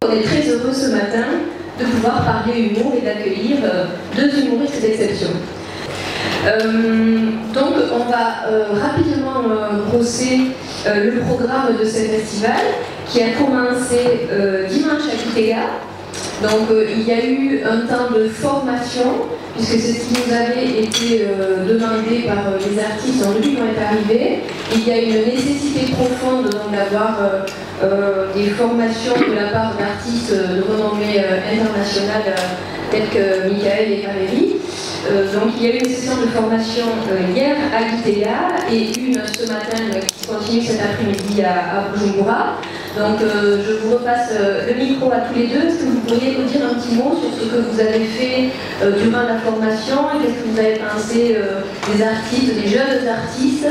On est très heureux ce matin de pouvoir parler humour et d'accueillir deux humoristes d'exception. Donc on va rapidement brosser le programme de ce festival qui a commencé dimanche à Kitega. Donc il y a eu un temps de formation, puisque c'est ce qui nous avait été demandé par les artistes depuis qu'on est arrivé. Il y a une nécessité profonde d'avoir des formations de la part d'artistes de renommée internationale tels que Michael et Valérie. Donc il y a eu une session de formation hier à Gitega et une ce matin qui continue cet après-midi à Bujumbura. Donc je vous repasse le micro à tous les deux. Est-ce que vous pourriez nous dire un petit mot sur ce que vous avez fait durant la formation et qu'est-ce que vous avez pensé des artistes, des jeunes artistes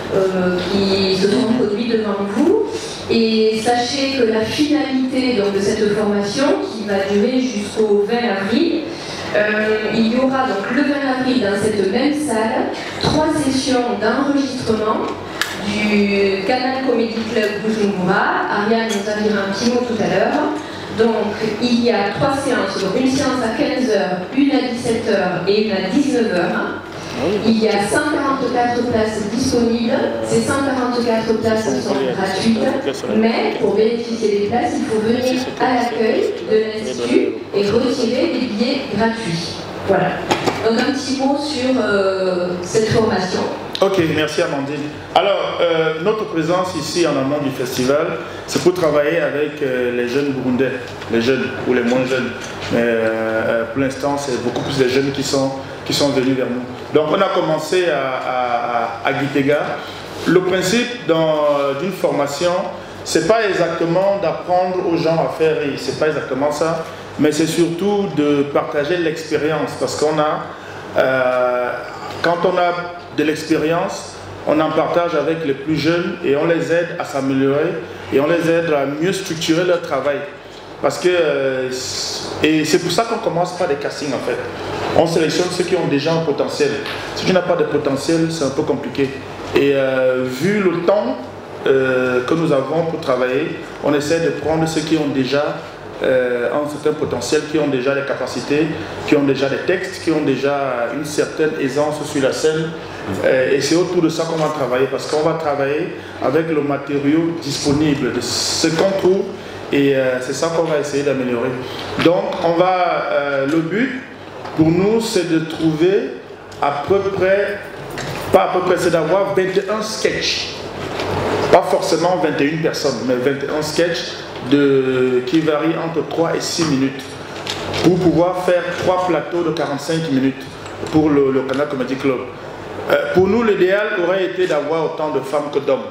qui se sont produits devant vous? Et sachez que la finalité donc, de cette formation, qui va durer jusqu'au 20 avril, il y aura donc le 20 avril dans cette même salle 3 sessions d'enregistrement du Canal Comedy Club Bujumbura. Ariane nous a dit un petit mot tout à l'heure. Donc il y a 3 séances, donc une séance à 15h, une à 17h et une à 19h. Il y a 144 places disponibles. Ces 144 places sont gratuites, mais pour bénéficier des places, il faut venir à l'accueil de l'Institut et retirer des billets gratuits. Voilà. Donc un petit mot sur cette formation. Ok, merci Amandine. Alors, notre présence ici en amont du festival, c'est pour travailler avec les jeunes Burundais, les jeunes ou les moins jeunes. Mais pour l'instant, c'est beaucoup plus les jeunes qui sont venus vers nous. Donc on a commencé à Gitega. Le principe d'une formation, c'est pas exactement d'apprendre aux gens à faire rire, c'est pas exactement ça, mais c'est surtout de partager l'expérience, parce qu'on a, quand on a de l'expérience, on en partage avec les plus jeunes et on les aide à s'améliorer et on les aide à mieux structurer leur travail. Parce que, et c'est pour ça qu'on commence par des castings en fait. On sélectionne ceux qui ont déjà un potentiel. Si tu n'as pas de potentiel, c'est un peu compliqué. Et vu le temps que nous avons pour travailler, on essaie de prendre ceux qui ont déjà un certain potentiel, qui ont déjà des capacités, qui ont déjà des textes, qui ont déjà une certaine aisance sur la scène. Et c'est autour de ça qu'on va travailler, parce qu'on va travailler avec le matériau disponible, de ce qu'on trouve. Et c'est ça qu'on va essayer d'améliorer. Donc, le but pour nous, c'est de trouver à peu près, c'est d'avoir 21 sketchs. Pas forcément 21 personnes, mais 21 sketchs qui varient entre 3 et 6 minutes. Pour pouvoir faire 3 plateaux de 45 minutes pour le Canal Comedy Club. Pour nous, l'idéal aurait été d'avoir autant de femmes que d'hommes.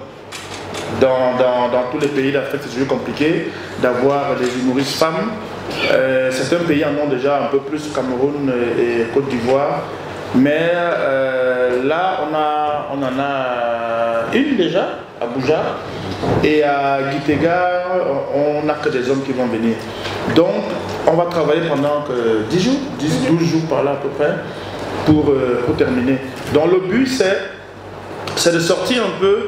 Dans tous les pays d'Afrique, c'est toujours compliqué d'avoir des humoristes femmes. Certains pays en ont déjà un peu plus, Cameroun et Côte d'Ivoire. Mais là, on en a une déjà, à Abuja. Et à Gitega, on n'a que des hommes qui vont venir. Donc, on va travailler pendant 10 jours, 10-12 jours par là à peu près, pour terminer. Donc, le but, c'est de sortir un peu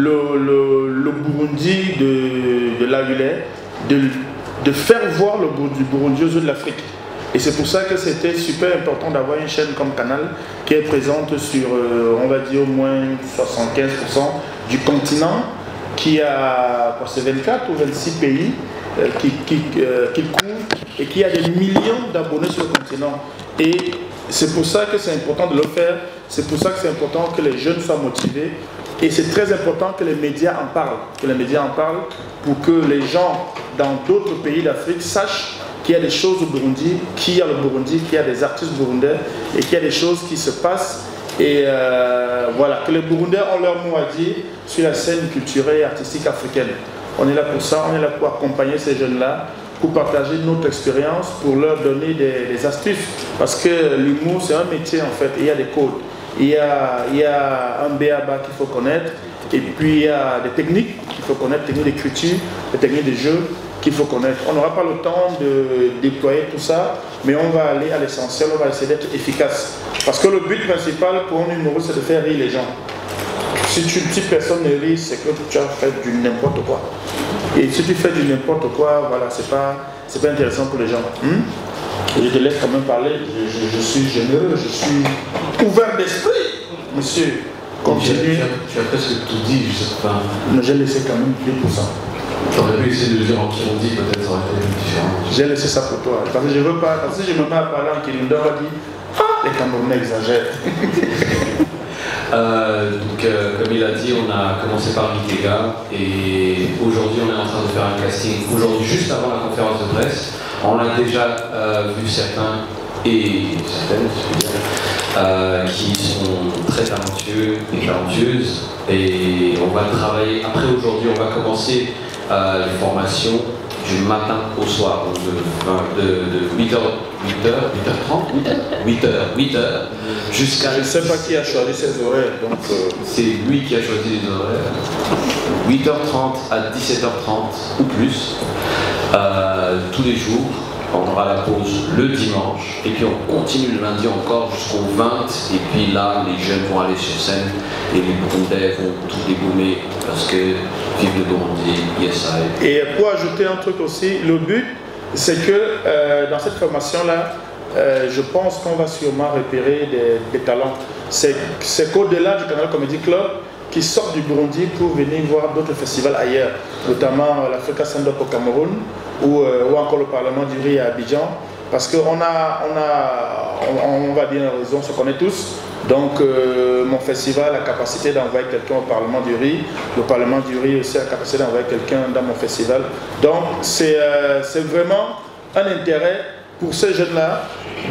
le Burundi de l'Agulais, de faire voir le Burundi aux yeux de l'Afrique. Et c'est pour ça que c'était super important d'avoir une chaîne comme Canal qui est présente sur, on va dire, au moins 75% du continent, qui a 24 ou 26 pays qui couvre et qui a des millions d'abonnés sur le continent. Et c'est pour ça que c'est important de le faire, c'est pour ça que c'est important que les jeunes soient motivés. Et c'est très important que les médias en parlent, pour que les gens dans d'autres pays d'Afrique sachent qu'il y a des choses au Burundi, qu'il y a des artistes burundais et qu'il y a des choses qui se passent. Et voilà, que les Burundais ont leur mot à dire sur la scène culturelle et artistique africaine. On est là pour ça, on est là pour accompagner ces jeunes-là, pour partager notre expérience, pour leur donner des astuces. Parce que l'humour, c'est un métier en fait, et il y a des codes. Il y a un B.A.B.A. qu'il faut connaître, et puis il y a des techniques qu'il faut connaître, techniques d'écriture, des techniques de jeu qu'il faut connaître. On n'aura pas le temps de déployer tout ça, mais on va aller à l'essentiel, on va essayer d'être efficace. Parce que le but principal pour un humoriste, c'est de faire rire les gens. si personne ne rit, c'est que tu as fait du n'importe quoi. Et si tu fais du n'importe quoi, voilà, c'est pas intéressant pour les gens. Je te laisse quand même parler, je suis généreux, je suis ouvert d'esprit, monsieur. Continue. Tu as presque tout dit, je sais pas. Mais j'ai laissé quand même 2%. Tu aurais pu essayer de le dire en kirundi, peut-être ça aurait été différent. J'ai laissé ça pour toi, parce que je veux pas, parce que si je me mets à parler en kirundi, on va dire, les Camerounais exagèrent. Comme il a dit, on a commencé par Gitega et aujourd'hui on est en train de faire un casting. Aujourd'hui, juste avant la conférence de presse, on a déjà vu certains et certaines, qui sont très talentueux et talentueuses. Et on va travailler. Après aujourd'hui, on va commencer les formations du matin au soir, donc de 8h jusqu'à... Je ne sais pas qui a choisi ces horaires, donc... C'est lui qui a choisi les horaires. 8h30 à 17h30 ou plus, tous les jours. On aura la pause le dimanche, et puis on continue le lundi encore jusqu'au 20, et puis là, les jeunes vont aller sur scène, et les Burundais vont tout dégommer, parce que vive le Burundi, yes I. Et pour ajouter un truc aussi, le but, c'est que dans cette formation-là, je pense qu'on va sûrement repérer des talents. C'est qu'au-delà du Canal Comedy Club, qui sortent du Burundi pour venir voir d'autres festivals ailleurs, notamment l'Africa Stand-Up au Cameroun ou encore le Parlement du Riz à Abidjan, parce qu'on on va dire une raison, on se connaît tous. Donc mon festival a la capacité d'envoyer quelqu'un au Parlement du Riz, le Parlement du Riz aussi a la capacité d'envoyer quelqu'un dans mon festival. Donc c'est vraiment un intérêt pour ces jeunes-là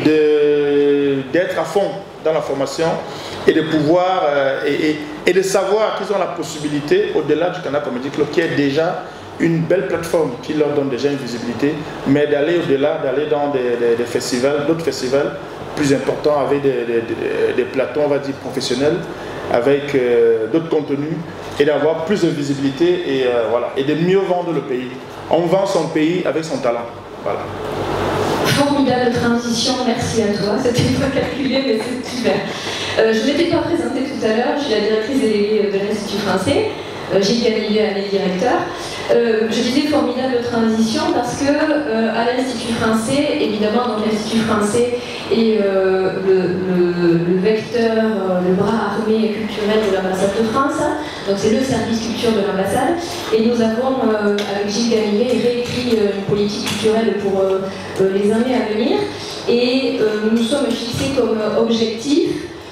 d'être à fond dans la formation et de pouvoir et de savoir qu'ils ont la possibilité, au-delà du Canal Comedy Club, qui est déjà une belle plateforme qui leur donne déjà une visibilité, mais d'aller au-delà, d'aller dans des festivals, d'autres festivals plus importants avec des plateaux, on va dire, professionnels, avec d'autres contenus, et d'avoir plus de visibilité et, voilà, et de mieux vendre le pays. On vend son pays avec son talent. Voilà. Formidable transition, merci à toi. C'était pas calculé, mais c'est super. Je ne m'étais pas présentée tout à l'heure, je suis la directrice déléguée de l'Institut français. Gilles Ganillier, un des directeurs. Je disais formidable transition parce que à l'Institut français, évidemment, l'Institut français est le vecteur, le bras armé et culturel de l'ambassade de France. Donc c'est le service culture de l'ambassade. Et nous avons, avec Gilles Ganillier, réécrit une politique culturelle pour les années à venir. Et nous nous sommes fixés comme objectif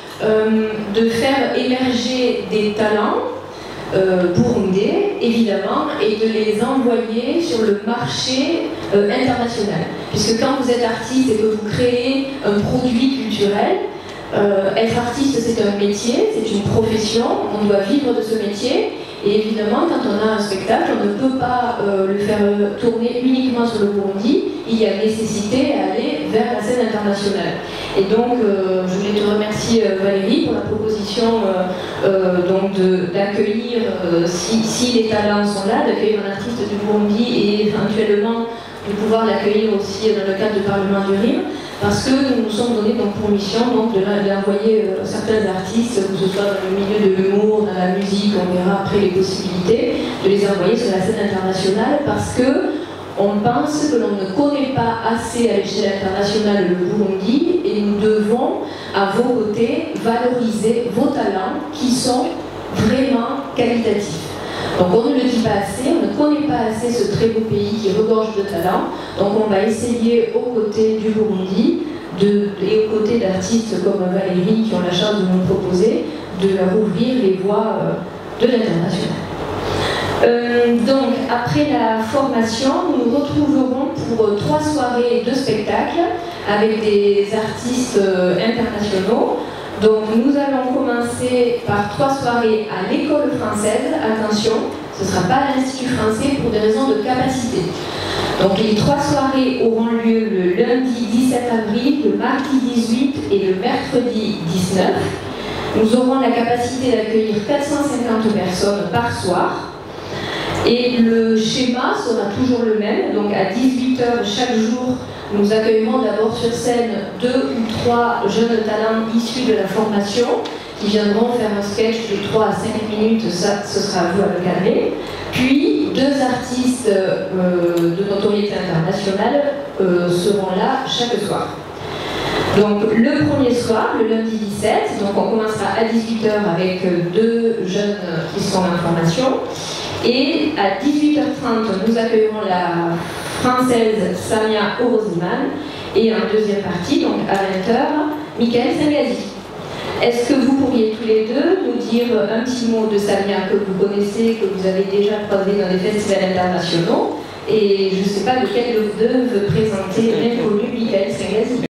de faire émerger des talents burundais, évidemment, et de les envoyer sur le marché international. Puisque quand vous êtes artiste et que vous créez un produit culturel, être artiste c'est un métier, c'est une profession, on doit vivre de ce métier. Et évidemment, quand on a un spectacle, on ne peut pas le faire tourner uniquement sur le Burundi. Il y a nécessité à aller vers la scène internationale. Et donc, je voulais te remercier, Valérie, pour la proposition d'accueillir, si les talents sont là, d'accueillir un artiste du Burundi et éventuellement de pouvoir l'accueillir aussi dans le cadre du Parlement du Rhin. Parce que nous nous sommes donnés pour mission d'envoyer certains artistes, que ce soit dans le milieu de l'humour, dans la musique, on verra après les possibilités, de les envoyer sur la scène internationale parce que on pense que l'on ne connaît pas assez à l'échelle internationale le Burundi et nous devons, à vos côtés, valoriser vos talents qui sont vraiment qualitatifs. Donc on ne le dit pas assez, on ne connaît pas assez ce très beau pays qui regorge de talents. Donc on va essayer aux côtés du Burundi et aux côtés d'artistes comme Valérie qui ont la chance de nous proposer de leur ouvrir les voies de l'international. Donc après la formation, nous nous retrouverons pour 3 soirées et 2 spectacles avec des artistes internationaux. Donc nous allons commencer par 3 soirées à l'école française, attention, ce ne sera pas à l'Institut français pour des raisons de capacité. Donc les 3 soirées auront lieu le lundi 17 avril, le mardi 18 et le mercredi 19. Nous aurons la capacité d'accueillir 450 personnes par soir. Et le schéma sera toujours le même, donc à 18h chaque jour, nous accueillerons d'abord sur scène 2 ou 3 jeunes talents issus de la formation qui viendront faire un sketch de 3 à 5 minutes, ça ce sera à vous à le cadrer. Puis 2 artistes de notoriété internationale seront là chaque soir. Donc le premier soir, le lundi 17, donc on commencera à 18h avec 2 jeunes qui sont en formation. Et à 18h30, nous accueillerons la française Samia Oroziman. Et en deuxième partie, donc à 20h, Michael Sengazi. Est-ce que vous pourriez tous les deux nous dire un petit mot de Samia que vous connaissez, que vous avez déjà croisé dans des festivals internationaux? Et je ne sais pas lequel de vous deux veut présenter l'inconnu Michael Sengazi.